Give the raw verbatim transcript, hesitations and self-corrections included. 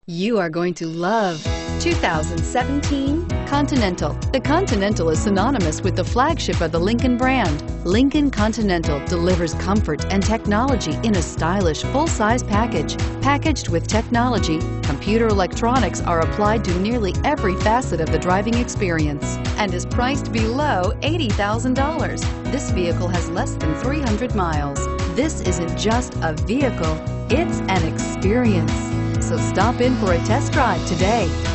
You are going to love two thousand seventeen Continental. The Continental is synonymous with the flagship of the Lincoln brand. Lincoln Continental delivers comfort and technology in a stylish full-size package. Packaged with technology, computer electronics are applied to nearly every facet of the driving experience and is priced below eighty thousand dollars. This vehicle has less than three hundred miles. This isn't just a vehicle, it's an experience. So stop in for a test drive today.